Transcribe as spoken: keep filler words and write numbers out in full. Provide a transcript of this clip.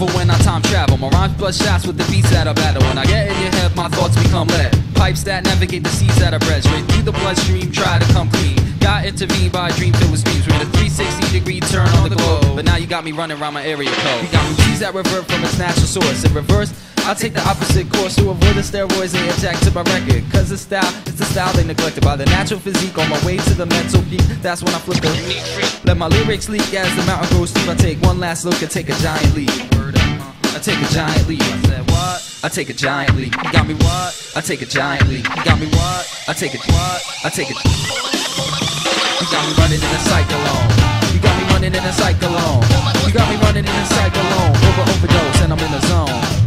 unravel when I time travel. My rhymes blood shots with the beats that I battle. When I get in your head, my thoughts become lead. Pipes that navigate the seas that I bred. Straight through the bloodstream, try to come clean. Got intervened by a dream filled with streams. Made a three sixty degree turn on the globe. But now you got me running around my area code. You got me cheese that revert from its natural source. In reverse, I take the opposite course to avoid the steroids they inject to my record. Cause the style, it's the style they neglected. By the natural physique on my way to the mental peak. That's when I flip the let my lyrics leak as the mountain grows steep. I take one last look and take a giant leap. I take a giant leap. I said what? I take a giant leap. You got me what? I take a giant leap. You got me what? I take a what? I take a. You got me running in a cyclone. You got me running in a cyclone. You got me running in a cyclone. Over overdose and I'm in the zone.